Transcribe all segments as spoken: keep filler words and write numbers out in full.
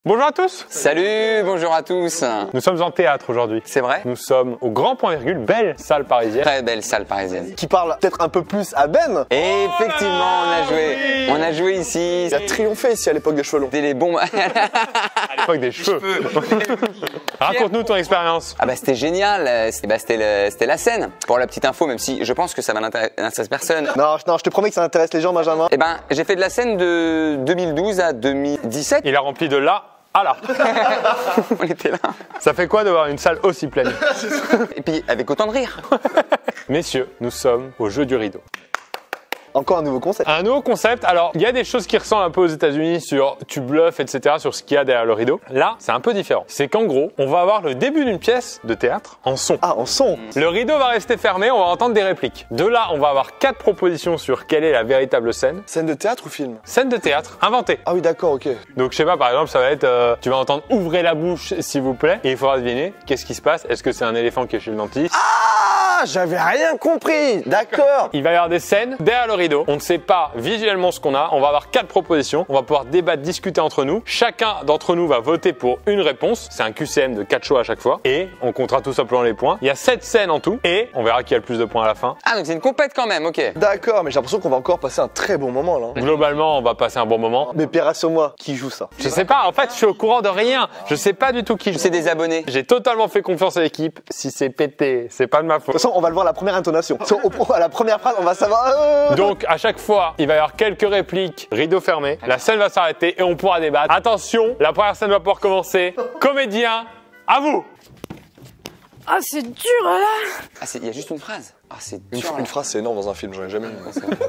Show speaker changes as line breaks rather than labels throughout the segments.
Bonjour à tous.
Salut, bonjour à tous.
Nous sommes en théâtre aujourd'hui.
C'est vrai?
Nous sommes au Grand Point Virgule, belle salle parisienne.
Très belle salle parisienne.
Qui parle peut-être un peu plus à Ben.
Et effectivement, on a joué.
oui.
On a joué ici.
Il a triomphé ici à l'époque des cheveux longs.
C'était les bons.
À l'époque des cheveux. Raconte-nous ton expérience.
Ah bah c'était génial. C'était bah, c'était le- c'était la scène. Pour la petite info, même si je pense que ça va n'intéresser personne.
Non, non, je te promets que ça intéresse les gens, Benjamin.
Eh ben, j'ai fait de la scène de deux mille douze à deux mille dix-sept.
Il a rempli de là à là.
On était là.
Ça fait quoi de voir une salle aussi pleine?
Et puis avec autant de rire.
Messieurs, nous sommes au jeu du rideau.
Encore un nouveau concept.
Un nouveau concept. Alors, il y a des choses qui ressemblent un peu aux États-Unis sur tu bluffes, et cetera, sur ce qu'il y a derrière le rideau. Là, c'est un peu différent. C'est qu'en gros, on va avoir le début d'une pièce de théâtre en son.
Ah, en son.
Le rideau va rester fermé, on va entendre des répliques. De là, on va avoir quatre propositions sur quelle est la véritable scène.
Scène de théâtre ou film?
Scène de théâtre inventée.
Ah oui, d'accord, ok.
Donc, je sais pas, par exemple, ça va être, euh, tu vas entendre ouvrez la bouche, s'il vous plaît, et il faudra deviner qu'est-ce qui se passe. Est-ce que c'est un éléphant qui est chez le dentiste?
Ah, j'avais rien compris. D'accord.
Il va y avoir des scènes derrière le rideau. On ne sait pas visuellement ce qu'on a. On va avoir quatre propositions. On va pouvoir débattre, discuter entre nous. Chacun d'entre nous va voter pour une réponse. C'est un Q C M de quatre choix à chaque fois. Et on comptera tout simplement les points. Il y a sept scènes en tout. Et on verra qui a le plus de points à la fin.
Ah donc c'est une compète quand même, ok.
D'accord, mais j'ai l'impression qu'on va encore passer un très bon moment là.
Globalement, on va passer un bon moment.
Mais Pierre, rassure-moi, qui joue ça?
Je sais pas. En fait, je suis au courant de rien. Je sais pas du tout qui.
C'est des abonnés.
J'ai totalement fait confiance à l'équipe. Si c'est pété, c'est pas de ma faute.
De toute façon, on va le voir à la première intonation. Sur- au- à la première phrase, on va savoir. euh,
Donc, à chaque fois, il va y avoir quelques répliques, rideau fermé. La scène va s'arrêter et on pourra débattre. Attention, la première scène va pouvoir commencer. Comédien, à vous.
Ah, c'est dur là.
Ah c'est- il y a juste une phrase. Ah c'est
Une,
dur.
une phrase, c'est énorme dans un film, j'en ai jamais vu.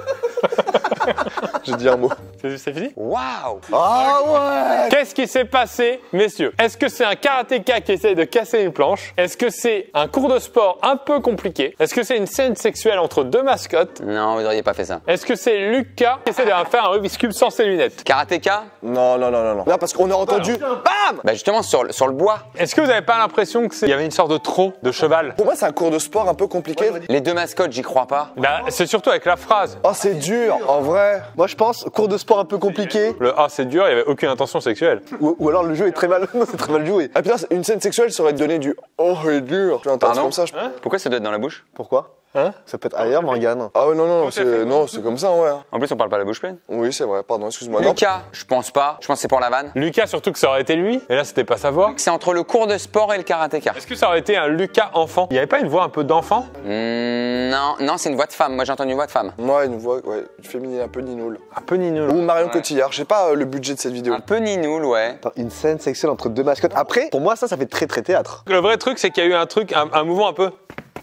J'ai dit un mot.
C'est c'est fini?
Waouh.
Ah ouais.
Qu'est-ce qui s'est passé, messieurs? Est-ce que c'est un karatéka qui essaye de casser une planche? Est-ce que c'est un cours de sport un peu compliqué? Est-ce que c'est une scène sexuelle entre deux mascottes?
Non, vous n'auriez pas fait ça.
Est-ce que c'est Lucas qui essaie de faire un Rubik's Cube sans ses lunettes?
Karatéka?
Non, non, non, non, non. Là, parce qu'on a entendu. Bam.
Bah justement sur le, sur le bois.
Est-ce que vous n'avez pas l'impression qu'il y avait une sorte de trot de cheval?
Pour moi, c'est un cours de sport un peu compliqué.
Les deux mascottes, j'y crois pas.
Bah, c'est surtout avec la phrase.
Oh, c'est dur, en vrai. Moi, je pense, cours de sport un peu compliqué.
Le ah c'est dur, il n'y avait aucune intention sexuelle.
Ou, ou alors le jeu est très mal, non, c'est très mal joué. Ah putain, une scène sexuelle, ça aurait donné du oh, c'est dur. Tu vois, un truc
Pardon
comme ça. Je...
Pourquoi ça doit être dans la bouche?
Pourquoi?
Hein?
Ça peut être ailleurs, Morgane. Ah ouais, non, non, c'est non, c'est comme ça, ouais.
En plus on parle pas la bouche pleine.
Oui, c'est vrai, pardon, excuse-moi. Non.
Lucas, je pense pas. Je pense que c'est pour la vanne.
Lucas, surtout que ça aurait été lui, et là c'était pas sa voix.
C'est entre le cours de sport et le karatéka.
Est-ce que ça aurait été un Lucas enfant? Il n'y avait pas une voix un peu d'enfant?
Hmm, non, non, c'est une voix de femme. Moi j'ai entendu une voix de femme.
Moi, une voix, ouais, féminine, un peu ninoule.
Un peu ninoul.
Ou Marion Cotillard, je sais pas euh, le budget de cette vidéo.
Un peu ninoul, ouais.
Attends, une scène sexuelle entre deux mascottes. Après, pour moi, ça, ça fait très très théâtre.
Le vrai truc, c'est qu'il y a eu un truc, un, un mouvement un peu.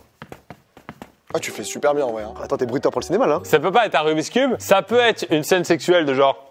Ah, tu fais super bien en vrai. Hein. Attends, t'es bruteur pour le cinéma là.
Ça peut pas être un Rubik's Cube, ça peut être une scène sexuelle de genre.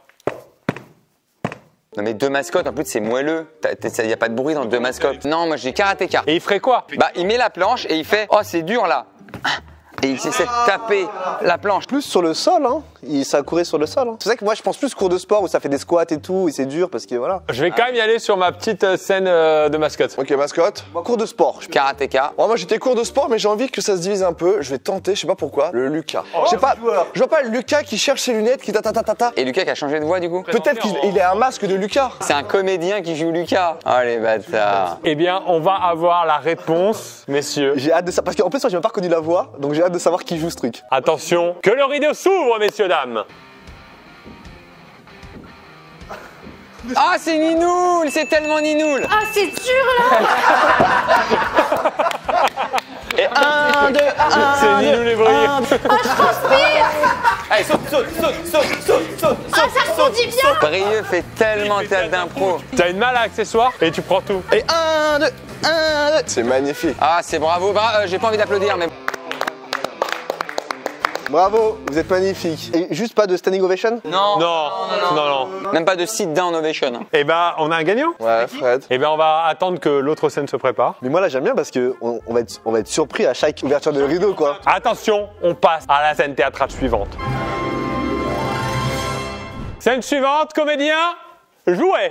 Non mais deux mascottes, en plus c'est moelleux. Il y a pas de bruit dans deux mascottes. Non, moi j'ai karatéka.
Et il ferait quoi?
Bah il met la planche et il fait oh c'est dur là. Et il essaie de taper la planche.
Plus sur le sol, hein. Il, ça courait sur le sol. Hein. C'est vrai que moi, je pense plus cours de sport où ça fait des squats et tout, et c'est dur parce que voilà.
Je vais quand même y aller sur ma petite euh, scène euh, de mascotte.
Ok, mascotte. Moi, cours de sport. Je...
Karatéka.
Ouais, moi, j'étais cours de sport, mais j'ai envie que ça se divise un peu. Je vais tenter, je sais pas pourquoi, le Lucas. je sais pas, je vois pas Lucas qui cherche ses lunettes, qui ta ta ta ta ta.
Et Lucas qui a changé de voix du coup.
Peut-être qu'il il est un masque de Lucas.
C'est un comédien qui joue Lucas. Oh les bâtards.
Eh bien, on va avoir la réponse, messieurs.
J'ai hâte de ça, parce qu'en plus, moi, j'ai même pas reconnu la voix, donc j'ai hâte de savoir qui joue ce truc.
Attention, que le rideau s'ouvre, messieurs, dames.
Ah c'est ninoul, c'est tellement ninoul.
Ah, c'est dur là.
Et un, deux, un.
C'est Nilou les bruits.
Ah, je transpire.
Allez saute, saute, saute, saute, saute, saute.
Ah, ça rebondit bien.
Brieux fait tellement théâtre d'impro.
T'as une malle à accessoires et tu prends tout.
Et un, deux, un, deux. C'est magnifique.
Ah c'est bravo, bra- euh, j'ai pas envie d'applaudir mais.
Bravo, vous êtes magnifique. Et juste pas de standing ovation?
Non.
Non, non, non.
Même pas de sit down ovation.
Eh ben, on a un gagnant.
Ouais, Fred.
Eh ben, on va attendre que l'autre scène se prépare.
Mais moi là j'aime bien parce que on, on va être, on va être surpris à chaque ouverture de rideau quoi.
Attention, on passe à la scène théâtrale suivante. Scène suivante, comédien, jouez.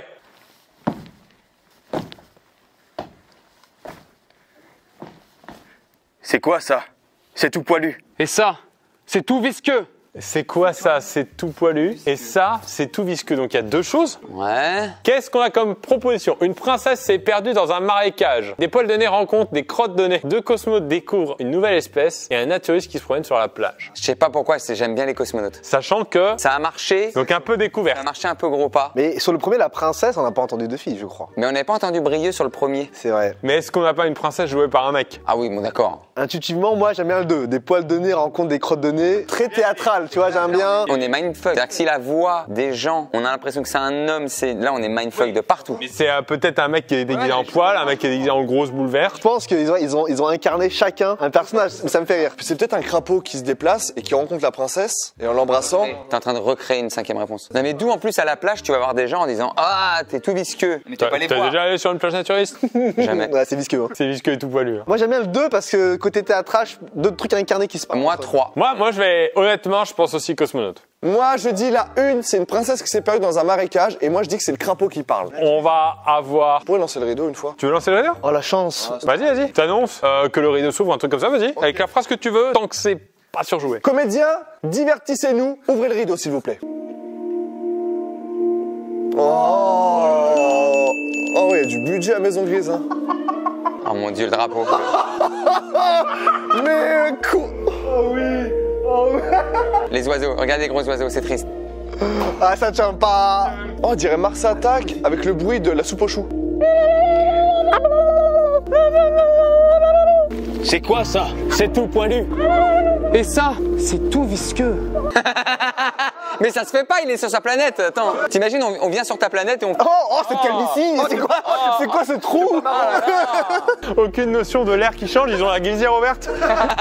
C'est quoi ça? C'est tout poilu.
Et ça, c'est tout visqueux.
C'est quoi ça? C'est tout poilu. Et ça, c'est tout visqueux. Donc il y a deux choses.
Ouais.
Qu'est-ce qu'on a comme proposition? Une princesse s'est perdue dans un marécage. Des poils de nez rencontrent des crottes de nez. Deux cosmonautes découvrent une nouvelle espèce et un naturiste qui se promène sur la plage.
Je sais pas pourquoi, c'est- j'aime bien les cosmonautes.
Sachant que,
Ça a marché.
donc un peu
Ça
découvert.
a marché un peu gros pas.
Mais sur le premier, la princesse, on n'a pas entendu de fille, je crois.
Mais on n'avait pas entendu Brieux sur le premier.
C'est vrai.
Mais est-ce qu'on n'a pas une princesse jouée par un mec?
Ah oui, bon d'accord.
Intuitivement, moi, j'aime bien le deux. Des poils de nez rencontrent des crottes de nez. Très théâtral, tu vois, j'aime bien.
On est mindfuck. C'est-à-dire que si la voix des gens, on a l'impression que c'est un homme, c'est là on est mindfuck de partout.
Mais c'est euh, peut-être un mec qui est déguisé en poil, un mec qui est déguisé en grosse boule verte.
Je pense qu'ils ont, ils ont, ils ont incarné chacun un personnage. Ça me fait rire.
C'est peut-être un crapaud qui se déplace et qui rencontre la princesse et en l'embrassant.
T'es en train de recréer une cinquième réponse. Non mais d'où en plus à la plage tu vas voir des gens en disant ah t'es tout visqueux. Mais tu vas
T'as
pas les
t'as
voir.
déjà allé sur une plage naturiste?
Jamais.
Ouais, c'est visqueux. hein.
C'est visqueux et tout poilu. hein.
Moi, j'aime bien le deux parce que côté théâtral, d'autres trucs incarnés qui se passent.
Moi trois.
Moi, moi, je vais, honnêtement, je pense aussi cosmonaute.
Moi, je dis la une, c'est une princesse qui s'est perdue dans un marécage et moi, je dis que c'est le crapaud qui parle.
On va avoir.
Vous pourrez lancer le rideau une fois.
Tu veux lancer le rideau?
Oh, la chance.
Vas-y, vas-y. T'annonces euh, que le rideau s'ouvre, un truc comme ça, vas-y. Avec la phrase que tu veux, tant que c'est pas surjoué.
Comédien, divertissez-nous. Ouvrez le rideau, s'il vous plaît. Oh, oh, il y a du budget à Maison Grise. Hein.
Oh mon dieu le drapeau.
Mais quoi? Oh oui. Oh oui.
Les oiseaux, regarde les gros oiseaux, c'est triste.
Ah, ça tient pas.
Oh, on dirait Mars attaque avec le bruit de la soupe aux choux.
C'est quoi ça? C'est tout poilu. Et ça, c'est tout visqueux.
Mais ça se fait pas, il est sur sa planète. Attends, t'imagines, on, on vient sur ta planète et on.
Oh, oh, c'est calvitie. C'est quoi, c'est quoi ce trou?
Aucune notion de l'air qui change, ils ont la glissière ouverte.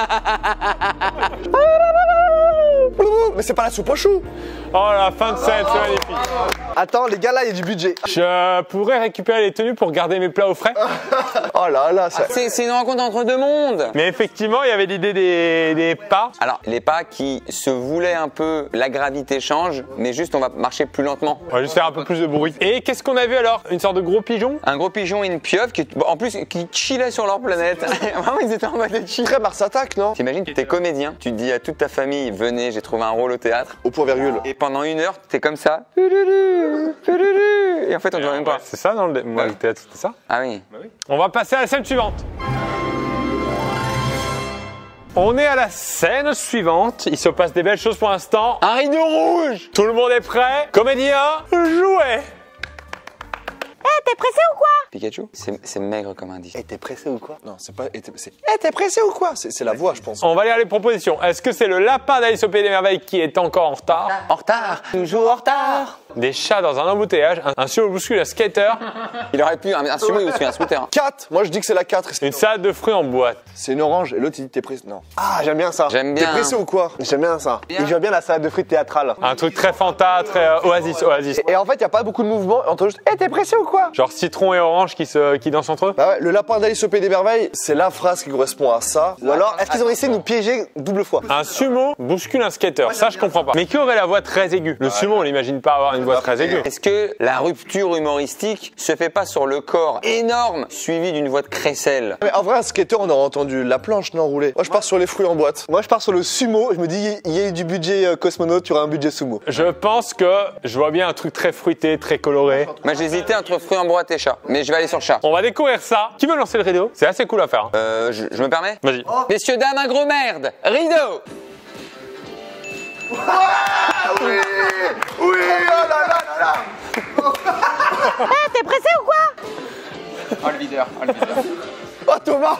Mais c'est pas la soupe aux choux.
Oh, la fin de scène, c'est magnifique.
Attends, les gars, là, il y a du budget.
Je pourrais récupérer les tenues pour garder mes plats au frais.
Oh là là, ça.
C'est c'est une rencontre entre deux mondes.
Mais effectivement, il y avait l'idée des, des pas.
Alors, les pas qui se voulaient un peu, la gravité change, mais juste on va marcher plus lentement.
On va juste faire un peu plus de bruit. Et qu'est-ce qu'on a vu alors? Une sorte de gros pigeon?
Un gros pigeon et une pieuvre qui, bon, en plus, qui chillaient sur leur planète. Vraiment, ils étaient en mode de chill.
Très Mars attaque, non?
T'imagines, t'es comédien, tu te dis à toute ta famille, venez, j'ai trouvé un rôle au théâtre.
Au point virgule.
Et pendant une heure, t'es comme ça. Et en fait, on ne voit même pas.
C'est ça dans le, moi, le théâtre, c'était ça?
Ah oui.
On va passer à la scène suivante. On est à la scène suivante. Il se passe des belles choses pour l'instant. Un rideau rouge. Tout le monde est prêt. Comédien, jouez.
Eh, t'es pressé ou quoi?
Pikachu, c'est c'est maigre comme indice.
Eh, t'es pressé ou quoi?
Non, c'est pas. Eh, t'es c'est- Eh, t'es pressé ou quoi? C'est c'est la voix, je pense.
On va lire les propositions. Est-ce que c'est le lapin d'Alice au Pays des Merveilles qui est encore en retard?
En retard. Toujours en retard.
Des chats dans un embouteillage? Un, un sumo bouscule un skater?
Il aurait pu, un, un sumo ou un scooter.
quatre. Moi, je dis que c'est la quatre.
Une salade de fruits en boîte?
C'est une orange et l'autre, il dit t'es pressé. Non.
Ah, j'aime bien ça.
J'aime
T'es
bien.
pressé ou quoi?
J'aime bien ça. Et j'aime bien la salade de frites théâtrale.
Un truc très fanta, très euh, oasis, oasis.
Et en fait, il n'y a pas beaucoup de mouvements. On entend juste, eh, t'es pressé ou quoi?
Genre citron et orange qui, se, qui dansent entre eux?
Bah ouais, le lapin d'Alice au Pays des Merveilles, c'est la phrase qui correspond à ça.
Ou alors, est-ce qu'ils ont essayé de nous piéger double fois?
Un sumo bouscule un skater, ça je comprends pas. Mais qui aurait la voix très aiguë? Le sumo, on l'imagine pas avoir une voix très aiguë.
Est-ce que la rupture humoristique se fait pas sur le corps énorme suivi d'une voix de crécelle?
Mais en vrai, un skater, on aurait entendu la planche, non, rouler. Moi, je pars sur les fruits en boîte.
Moi, je pars sur le sumo. Je me dis, il y a eu du budget euh, cosmonaute, tu auras un budget sumo.
Je pense que je vois bien un truc très fruité, très coloré.
Moi j'hésitais entre fruits en boîte et chat, mais je vais aller sur chat.
On va découvrir ça. Qui veut lancer le rideau? C'est assez cool à faire.
Euh, je, je me permets?
Vas-y.
Messieurs, dames, un gros merde! Rideau!
Oui, oh là là là là.
Eh, t'es pressé ou quoi?
Oh le videur, oh le videur.
Oh, Thomas.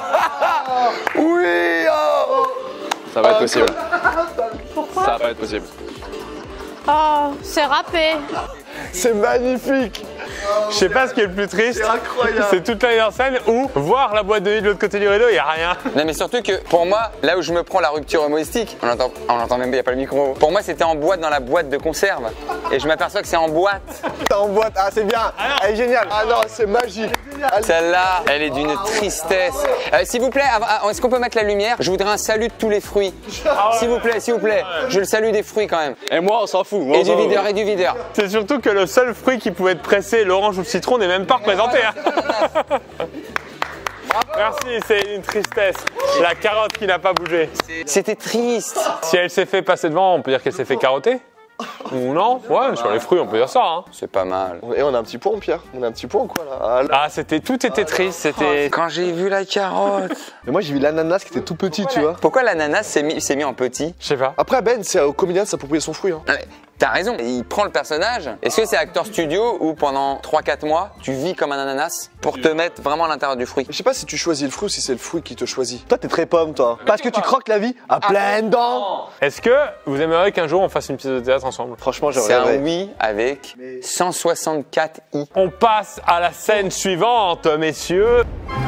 Oui, oh.
Ça va être possible.
Pourquoi?
Ça va pas être possible.
Oh, c'est râpé.
C'est magnifique.
Je sais pas ce qui est le plus triste.
C'est incroyable.
C'est toute la mise en scène ou voir la boîte de nuit de l'autre côté du rideau, il y a rien.
Non mais surtout que pour moi, là où je me prends la rupture humoristique, on entend, on entend même pas, il n'y a pas le micro. Pour moi c'était en boîte dans la boîte de conserve. Et je m'aperçois que c'est en boîte.
T'es en boîte. Ah, c'est bien. Elle est géniale.
Ah non, c'est magique.
Celle-là, elle est d'une tristesse. Euh, s'il vous plaît, avant- est-ce qu'on peut mettre la lumière? Je voudrais un salut de tous les fruits. S'il vous plaît, s'il vous plaît. Je le salue des fruits quand même.
Et moi, on s'en fout. Moi,
Et
on
du
s'en fout.
videur, et du videur.
C'est surtout que le seul fruit qui pouvait être pressé, l'orange ou le citron, n'est même pas représenté. hein. Merci, c'est une tristesse. La carotte qui n'a pas bougé.
C'était triste.
Si elle s'est fait passer devant, on peut dire qu'elle s'est fait carotter? Ou non? Ouais, sur les fruits, on peut dire ça. Hein.
C'est pas mal.
Et on a un petit point, Pierre. On a un petit point, quoi, là. Ah, là.
Ah, c'était tout était triste. C'était.
Quand j'ai vu la carotte.
Mais moi, j'ai vu l'ananas qui était tout petit, tu vois.
Pourquoi l'ananas s'est mis, s'est mis en petit?
Je sais pas.
Après, Ben, c'est au comédien de s'approprier son fruit. Hein.
Non, mais T'as raison, il prend le personnage. Est-ce que c'est acteur studio où pendant trois quatre mois, tu vis comme un ananas pour te mettre vraiment à l'intérieur du fruit?
Je sais pas si tu choisis le fruit ou si c'est le fruit qui te choisit.
Toi, t'es très pomme, toi. Parce que tu croques la vie à pleines dents.
Est-ce que vous aimeriez qu'un jour on fasse une pièce de théâtre ensemble?
Franchement,
C'est un
j'aimerais.
oui avec cent soixante-quatre i.
On passe à la scène suivante, messieurs.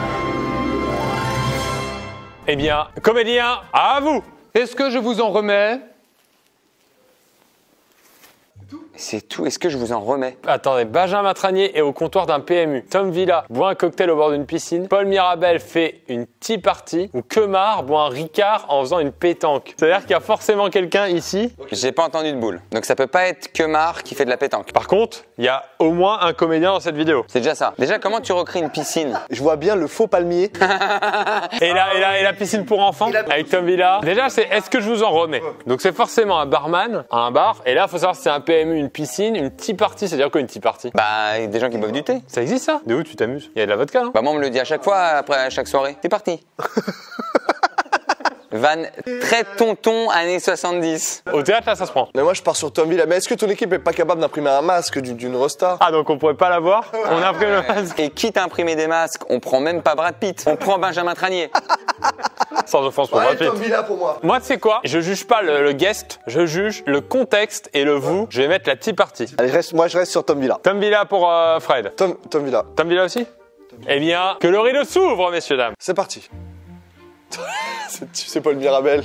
Eh bien, comédien, à vous.
Est-ce que je vous en remets?
C'est tout. Est-ce que je vous en remets?
Attendez, Benjamin Tranier est au comptoir d'un P M U. Tom Villa boit un cocktail au bord d'une piscine. Paul Mirabel fait une tea party. Ou Kemar boit un Ricard en faisant une pétanque. C'est-à-dire qu'il y a forcément quelqu'un ici.
J'ai pas entendu de boule. Donc ça peut pas être Kemar qui fait de la pétanque.
Par contre, il y a au moins un comédien dans cette vidéo.
C'est déjà ça. Déjà, comment tu recrées une piscine?
Je vois bien le faux palmier.
Et la, et la, et la piscine pour enfants avec Tom Villa. Déjà, c'est est-ce que je vous en remets? Donc c'est forcément un barman à un bar. Et là, il faut savoir si c'est un P M U, une piscine, une tea party. C'est-à-dire quoi une tea party?
Bah, des gens qui boivent du thé.
Ça existe ça? De où tu t'amuses? Il y a de la vodka, non?
Bah, moi, on me le dit à chaque fois, après chaque soirée. T'es parti. Van très tonton années soixante-dix.
Au théâtre, là, ça se prend.
Mais moi, je pars sur Tom Villa. Mais est-ce que ton équipe est pas capable d'imprimer un masque d'une d'une rosta?
Ah, donc on pourrait pas l'avoir? On imprime le masque.
Et quitte à imprimer des masques, on prend même pas Brad Pitt. On prend Benjamin Tranier.
Sans offense pour Brad Pitt.
Tom Villa pour moi.
Moi, tu sais quoi? Je juge pas le, le guest, je juge le contexte et le vous. Je vais mettre la tea party.
Allez, je reste, moi, je reste sur Tom Villa.
Tom Villa pour euh, Fred.
Tom, Tom Villa.
Tom Villa aussi? Eh bien, que le rideau s'ouvre, messieurs, dames.
C'est parti. C'est- C'est Paul Mirabel.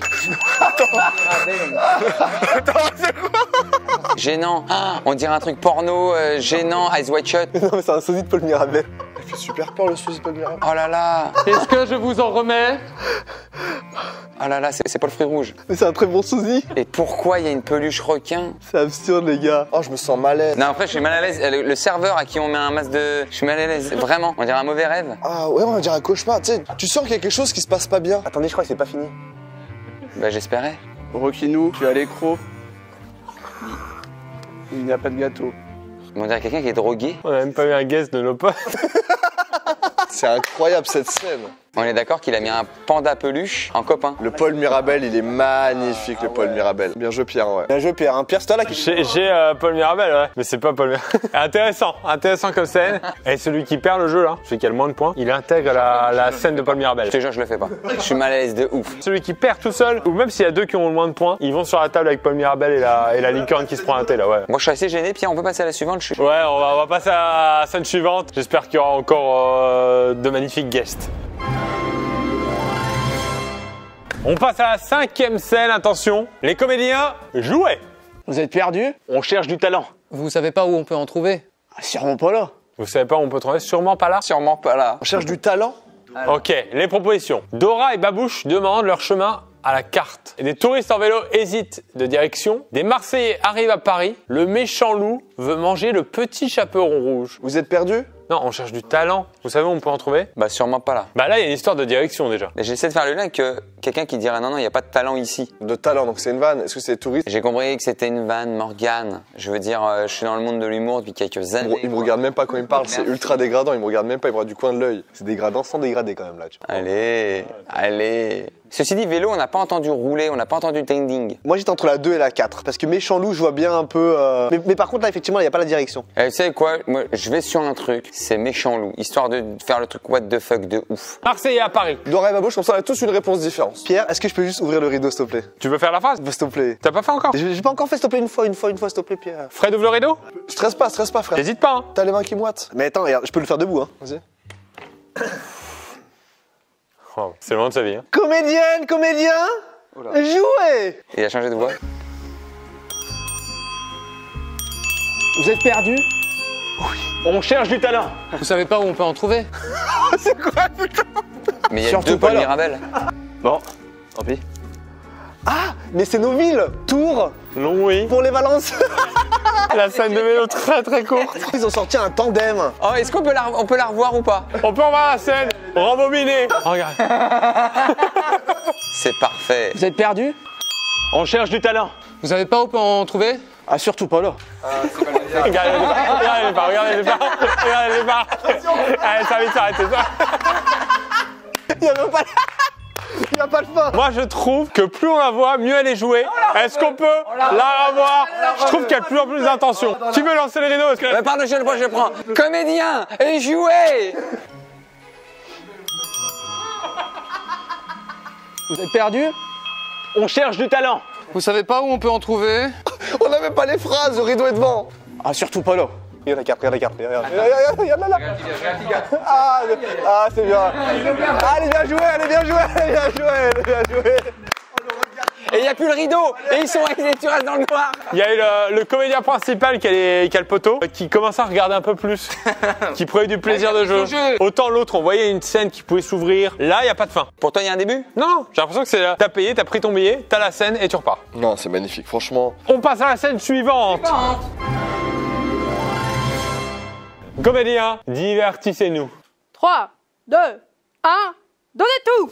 Gênant. Ah, on dirait un truc porno, euh, gênant, Eyes Wide Shut.
Non, mais c'est un sosie de Paul Mirabel.
Il fait super peur le sosie de Paul Mirabel.
Oh là là.
Est-ce que je vous en remets?
Oh là là, c'est c'est pas le fruit rouge.
Mais c'est un très bon sosie.
Et pourquoi il y a une peluche requin?
C'est absurde, les gars.
Oh, je me sens mal à l'aise.
Non, après, je suis mal à l'aise. Le, le serveur à qui on met un masque de... Je suis mal à l'aise. Vraiment. On dirait un mauvais rêve.
Ah ouais, on va dire un cauchemar. Tu sais, tu sens qu'il y a quelque chose qui se passe pas bien.
Attendez, je crois que c'est pas fini.
Bah, j'espérais.
Roquinou, tu as l'écro. Il n'y a pas de gâteau.
Mais on dirait quelqu'un qui est drogué.
On a même pas eu un guest de nos potes.
C'est incroyable cette scène.
On est d'accord qu'il a mis un panda peluche en copain.
Le Paul Mirabel, il est magnifique, le Paul Mirabel. Bien joué, Pierre, ouais.
Bien joué, Pierre. Hein. Pierre, c'est toi là qui.
J'ai j'ai, euh, Paul Mirabel, ouais. Mais c'est pas Paul Mirabel. Intéressant, intéressant comme scène. Et celui qui perd le jeu, là, celui qui a le moins de points, il intègre la, la scène de Paul
Je
Mirabel.
te jure, je le fais pas. Je suis mal à l'aise de ouf.
Celui qui perd tout seul, ou même s'il y a deux qui ont le moins de points, ils vont sur la table avec Paul Mirabel et la, et la licorne qui se prend un thé, là, ouais.
Moi, je suis assez gêné. Pierre, on peut passer à la suivante. Je suis...
Ouais, on va, on va passer à la scène suivante. J'espère qu'il y aura encore euh, de magnifiques guests. On passe à la cinquième scène, attention. Les comédiens, jouez.
Vous êtes perdu? On cherche du talent.
Vous savez pas où on peut en trouver?
Ah, sûrement pas là.
Vous savez pas où on peut trouver? Sûrement pas là.
Sûrement pas là.
On cherche du talent.
Ok, les propositions. Dora et Babouche demandent leur chemin à la carte. Et des touristes en vélo hésitent de direction. Des Marseillais arrivent à Paris. Le méchant loup veut manger le petit chaperon rouge.
Vous êtes perdu?
Non, on cherche du talent. Vous savez où on peut en trouver?
Bah, sûrement pas là.
Bah là, il y a une histoire de direction déjà.
Mais j'essaie de faire le lien que quelqu'un qui dirait non, non, il n'y a pas de talent ici.
De talent, donc c'est une vanne. Est-ce que c'est des touristes?
J'ai compris que c'était une vanne, Morgane. Je veux dire, euh, je suis dans le monde de l'humour depuis quelques
Il me,
années.
il me regarde même pas quand il me parle, c'est ultra dégradant, il me regarde même pas, il me regarde du coin de l'œil.
C'est dégradant sans dégrader quand même là. Tu vois.
Allez, allez. Ceci dit, vélo, on n'a pas entendu rouler, on n'a pas entendu tending.
Moi j'étais entre la deux et la quatre. Parce que méchant loup, je vois bien un peu. euh, Mais, mais par contre là, effectivement, il n'y a pas la direction.
Et tu sais quoi, moi, je vais sur un truc, c'est méchant loup, histoire de faire le truc what the fuck de ouf.
Marseillais à Paris.
Dora et Babouche, comme ça on a tous une réponse différente.
Pierre, est-ce que je peux juste ouvrir le rideau, s'il te plaît?
Tu veux faire la phrase?
S'il te plaît.
T'as pas fait encore?
J'ai j'ai pas encore fait, s'il te plaît, une fois, une fois, une fois, s'il te plaît, Pierre.
Fred ouvre le rideau?
Stresse pas, stresse pas, frère.
T'hésites pas, hein?
T'as les mains qui moitent.
Mais attends, regarde, je peux le faire debout, hein.
Vas-y.
Oh, c'est le moment de sa vie. Hein.
Comédienne, comédien, jouez!
Il a changé de voix.
Vous êtes perdu? Oui. On cherche du talent.
Vous savez pas où on peut en trouver?
Mais il y a
Surtout
deux
pas
Paul
là.
Mirabel.
Bon, tant pis.
Ah, mais c'est nos villes. Tours,
Non, oui.
pour les Valences.
La scène de vélo très très courte.
Ils ont sorti un tandem.
Oh, est-ce qu'on peut la, on peut la revoir ou pas?
On peut revoir la scène. Rembobiner. Regarde.
C'est parfait.
Vous êtes perdu?
On cherche du talent.
Vous savez pas où on peut en trouver?
Ah, surtout pas là.
Regardez les pas. Regardez les pas. Regardez les pas. Regardez les pas. Allez, ça va vite s'arrêter ça.
Il y a même pas. Il y a pas de fin.
Moi, je trouve que plus on la voit, mieux elle est jouée. Est-ce qu'on peut la revoir? Je trouve qu'il y a de plus en plus d'intention. Qui veut lancer le rideau? Est-ce que-
Euh, pardon, je le prends, je le prends. Comédien et jouez.
Vous êtes perdu?
On cherche du talent.
Vous savez pas où on peut en trouver?
On n'a même pas les phrases, le rideau est devant. Ah, surtout pas là. Regarde la carte, regarde la carte, regarde, regarde, regarde là, là. Ah, ah c'est bien. Ah, elle est bien jouée, elle est bien jouée, elle est bien jouée, elle est bien jouée.
Et il n'y a plus le rideau. Et ils sont avec les turels dans le noir.
Il y a eu le, le comédien principal qui a, les- qui a le poteau, qui commençait à regarder un peu plus, qui prenait du plaisir de jeu. Autant l'autre, on voyait une scène qui pouvait s'ouvrir. Là, il n'y a pas de fin.
Pour toi, il y a un début?
Non, j'ai l'impression que c'est là. T'as payé, t'as pris ton billet, t'as la scène et tu repars.
Non, c'est magnifique, franchement.
On passe à la scène suivante. Comédien, divertissez-nous.
trois, deux, un, donnez tout.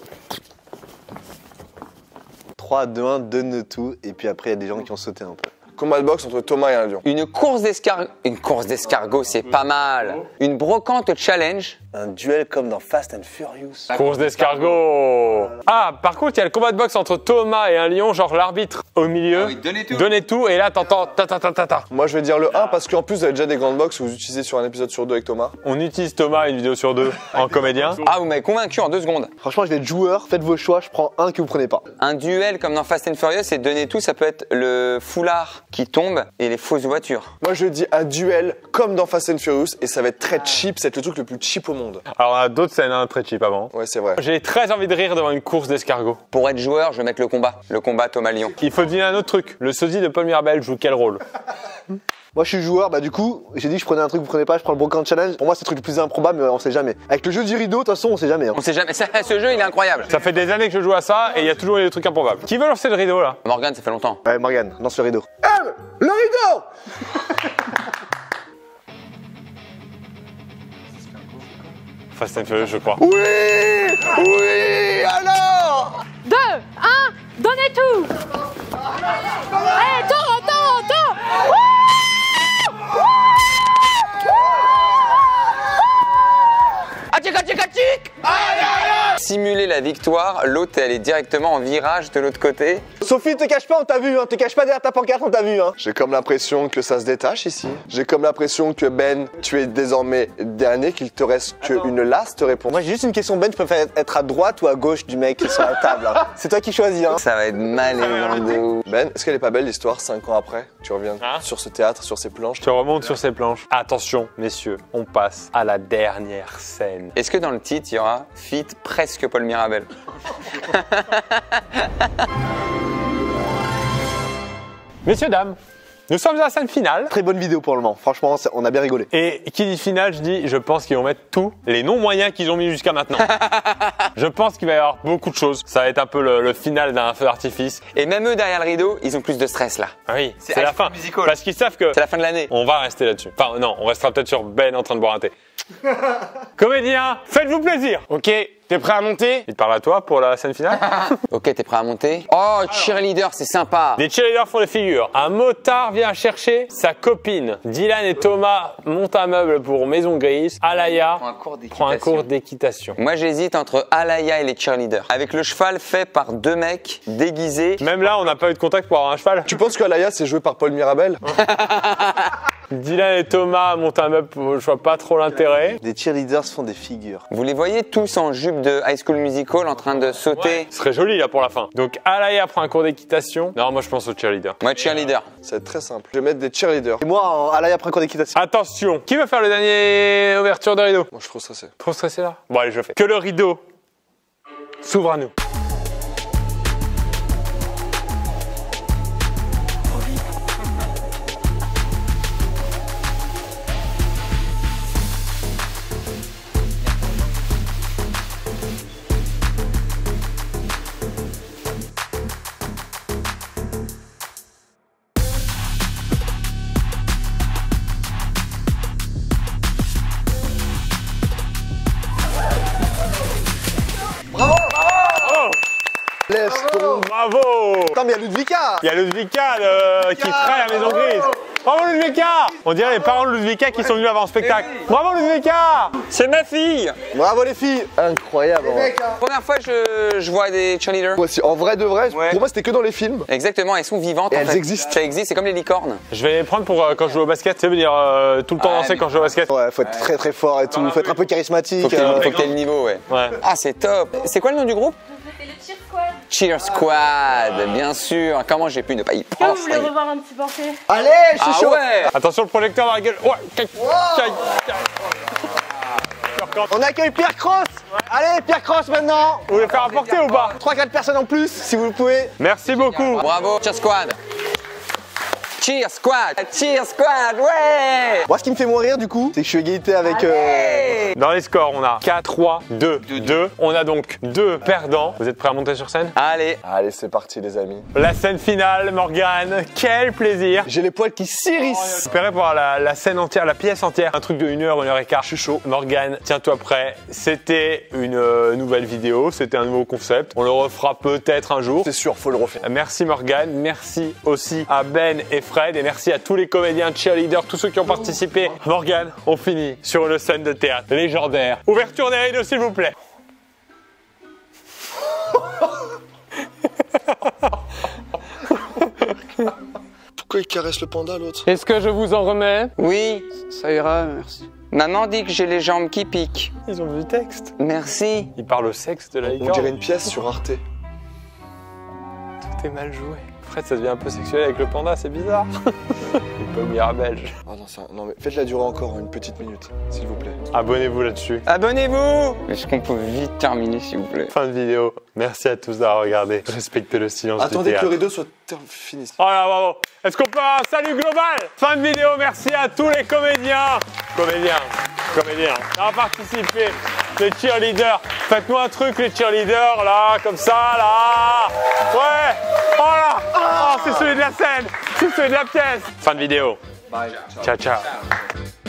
trois, deux, un, donne tout. Et puis après, il y a des gens qui ont sauté un peu. Combat de boxe entre Thomas et un lion.
Une course d'escargot. Une course d'escargot, c'est pas mal. Une brocante challenge.
Un duel comme dans Fast and Furious.
Course d'escargot. Ah, par contre, il y a le combat de boxe entre Thomas et un lion, genre l'arbitre au milieu.
Ah oui, donnez tout.
Donnez tout, et là, t'entends ta ta ta ta ta.
Moi, je vais dire le un parce qu'en plus, vous avez déjà des grandes boxes que vous utilisez sur un épisode sur deux avec Thomas.
On utilise Thomas une vidéo sur deux en comédien.
Ah, vous m'avez convaincu en deux secondes.
Franchement, je vais être joueur, faites vos choix, je prends un que vous prenez pas.
Un duel comme dans Fast and Furious et donner tout, ça peut être le foulard qui tombe et les fausses voitures.
Moi, je dis un duel comme dans Fast and Furious et ça va être très cheap, c'est le truc le plus cheap au monde.
Alors, on a d'autres scènes hein, très cheap avant.
Ouais, c'est vrai.
J'ai très envie de rire devant une course d'escargot.
Pour être joueur, je vais mettre le combat. Le combat Thomas Lion.
Il faut deviner un autre truc. Le sosie de Paul Mirabel joue quel rôle?
Moi, je suis joueur, bah du coup, j'ai dit que je prenais un truc que vous prenez pas, je prends le brocante challenge. Pour moi, c'est le truc le plus improbable, mais on sait jamais. Avec le jeu du rideau, de toute façon, on sait jamais. Hein.
On sait jamais. Ça, ce jeu, il est incroyable.
Ça fait des années que je joue à ça et il y a toujours des trucs improbables. Qui veut lancer le rideau là?
Morgane, ça fait longtemps.
Ouais, Morgane, lance le rideau. Eh, le rideau.
Fast and Furious, je crois.
Oui, oui, alors.
deux, un, donnez tout. Allez, tourne, tourne, tourne.
Atchik, atchik, atchik. Simuler la victoire, l'autre elle est directement en virage de l'autre côté.
Sophie, te cache pas, on t'a vu, hein. Te cache pas derrière ta pancarte, on t'a vu, hein. J'ai comme l'impression que ça se détache ici. J'ai comme l'impression que Ben, tu es désormais dernier, qu'il te reste qu'une last réponse. Moi, j'ai juste une question, Ben, tu préfères être à droite ou à gauche du mec qui est sur la table, hein. C'est toi qui choisis, hein.
Ça va être malaisant de ouf.
Ben, est-ce qu'elle est pas belle l'histoire, cinq ans après? Tu reviens
Hein
sur ce théâtre, sur ces planches.
Je te remonte sur ces planches. Attention, messieurs, on passe à la dernière scène.
Est-ce que dans le titre, il y aura Fit presque Paul Mirabel?
Messieurs, dames, nous sommes à la scène finale.
Très bonne vidéo pour le moment, franchement, ça- on a bien rigolé.
Et qui dit finale, je dis, je pense qu'ils vont mettre tous les noms moyens qu'ils ont mis jusqu'à maintenant. Je pense qu'il va y avoir beaucoup de choses. Ça va être un peu le, le final d'un feu d'artifice.
Et même eux derrière le rideau, ils ont plus de stress là.
Ah oui,
C'est
c'est la
High
fin.
School Musical.
Parce qu'ils savent que
C'est la fin de l'année.
on va rester là-dessus. Enfin, non, on restera peut-être sur Ben en train de boire un thé. Comédien, faites-vous plaisir.
Ok, t'es prêt à monter?
Il parle à toi pour la scène finale.
Ok, t'es prêt à monter? Oh, cheerleader, c'est sympa.
Des cheerleaders font des figures. Un motard vient chercher sa copine. Dylan et Thomas montent un meuble pour Maison Grise. Alaya
Prends un cours
prend un
d'équitation.
cours d'équitation.
Moi, j'hésite entre Alaya et les cheerleaders. Avec le cheval fait par deux mecs déguisés.
Même là, on n'a pas eu de contact pour avoir un cheval.
Tu penses que Alaya, c'est joué par Paul Mirabel?
Dylan et Thomas montent un meuble, je vois pas trop l'intérêt.
Des cheerleaders font des figures.
Vous les voyez tous en jupe de High School Musical en train de sauter.
Ce serait joli là pour la fin. Donc Alaya prend un cours d'équitation. Non, moi je pense au cheerleader.
Moi, cheerleader.
Ça va être très simple. Je vais mettre des cheerleaders. Et moi, en Alaya après un cours d'équitation.
Attention, qui veut faire le dernier ouverture de rideau?
Moi, je suis trop stressé.
Trop stressé là? Bon allez, je le fais. Que le rideau s'ouvre à nous. Bravo.
Attends, mais il y a Ludvika.
Il y a Ludvika euh, qui ferait la maison grise. Bravo Ludvika. On dirait les parents de Ludvika qui sont venus avant le spectacle. Bravo Ludvika.
C'est ma fille.
Bravo les filles. Incroyable.
Première fois je, je vois des cheerleaders.
Moi aussi, en vrai de vrai,
Ouais.
pour moi c'était que dans les films.
Exactement, elles sont vivantes.
Et
en
elles
fait.
existent.
Ça existe, c'est comme les licornes.
Je vais les prendre pour euh, quand je joue au basket. Ça veut dire euh, tout le temps
Ah,
danser
mais-
quand je joue au basket.
Ouais, faut être très très fort et tout, faut être un peu charismatique.
Faut que t'aies
euh,
faut que t'aies le niveau, ouais.
Ouais.
Ah, c'est top. C'est quoi le nom du groupe?
C'est le cheer squad.
Cheer Squad, bien sûr. Comment j'ai pu ne pas y
Est-ce que
penser?
vous voulez revoir un petit portrait?
Allez, je suis
Ah
chaud.
ouais.
Attention le projecteur dans la gueule. Ouais. Cac, cac, cac.
On accueille Pierre Cross. Allez, Pierre Cross maintenant.
Vous voulez faire apporter ou pas?
trois quatre personnes en plus, si vous le pouvez.
Merci beaucoup.
Bravo, Cheer Squad. Cheer Squad, Cheer Squad, ouais.
Moi, ce qui me fait mourir du coup, c'est que je suis égalité avec. euh,
Hey.
Dans les scores, on a quatre, trois, deux, deux. On a donc deux perdants. Vous êtes prêts à monter sur scène?
Allez.
Allez, c'est parti, les amis.
La scène finale, Morgane. Quel plaisir.
J'ai les poils qui s'irissent.
J'espérais voir la, la scène entière, la pièce entière. Un truc de une heure, une heure et quart. Je suis chaud. Morgane, tiens-toi prêt. C'était une euh, nouvelle vidéo. C'était un nouveau concept. On le refera peut-être un jour.
C'est sûr, faut le refaire.
Merci Morgane, merci aussi à Ben et Fred et merci à tous les comédiens, cheerleaders, tous ceux qui ont participé. Morgane, on finit sur une scène de théâtre légendaire. Ouverture des rideaux s'il vous plaît.
Pourquoi il caresse le panda l'autre?
Est-ce que je vous en remets?
Oui.
Ça ira, merci.
Maman dit que j'ai les jambes qui piquent.
Ils ont vu le texte.
Merci.
Il parle au sexe de la
On
licorne.
dirait une pièce sur Arte.
Tout est mal joué. Fred, ça devient un peu sexuel avec le panda, c'est bizarre. Il peut oublier un belge.
Ah non, ça, non mais faites-la durer encore une petite minute, s'il vous plaît.
Abonnez-vous là-dessus.
Abonnez-vous. Est-ce qu'on peut vite terminer, s'il vous plaît?
Fin de vidéo. Merci à tous d'avoir regardé. Respectez le silence du
Attendez que
théâtre.
le rideau soit ter- fini.
Oh là, bravo. Est-ce qu'on peut avoir un salut global? Fin de vidéo, merci à tous les comédiens. Comédiens, comédiens, d'avoir participé. Les cheerleaders. Faites-nous un truc, les cheerleaders, là, comme ça, là. Ouais. Oh là. Oh, c'est celui de la scène. C'est celui de la pièce. Fin de vidéo. Ciao, ciao.